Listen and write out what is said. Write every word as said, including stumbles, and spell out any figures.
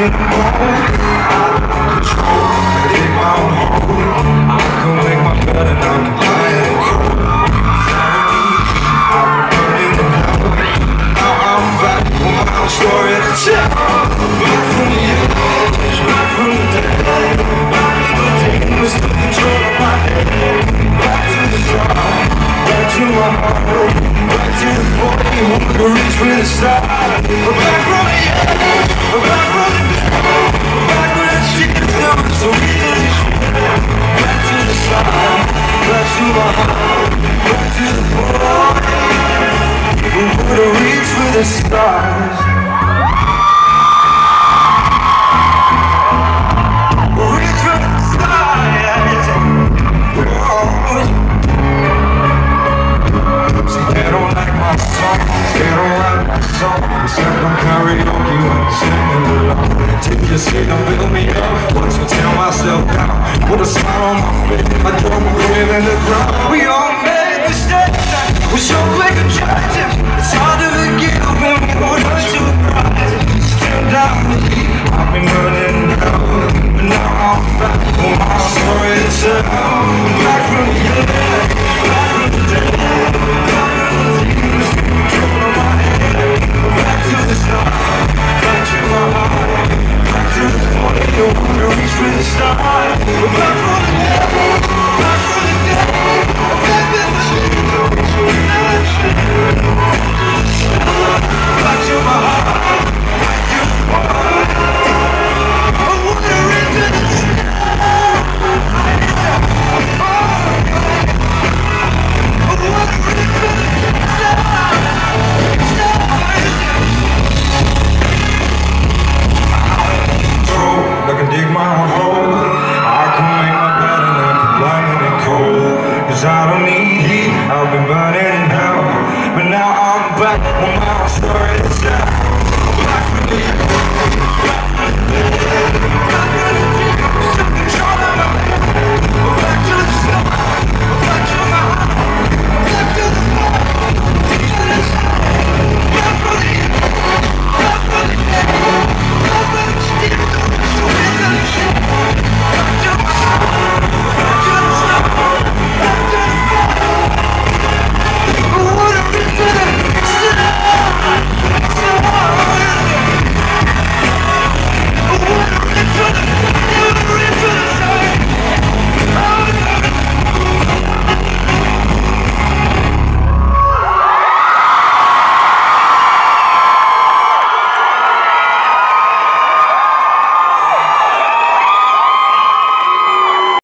in the morning. I control, I dig my own hole. I can make my bed and I can lie in the cold. I'm burning in hell. Now I'm back with my own story to tell. Back from the edge, back from the dead. Back from the demons, the control of my head. Back to the start, back to my heart. Back to the boy who could reach for the stars. Back from the edge, back from the dead. Back when the shit is done, so easily. Back to the side, back to my heart. Back to the boy who could reach for the stars. Reach for the stars. See, they don't like my song. They don't like my song. It's like I'm karaoke when I'm singing along. Take your seat and build me up. Watch me tear myself down. Put a smile on my face. I don't believe in the ground. We all made mistakes. We're so quick to judge it. It's hard to forgive when we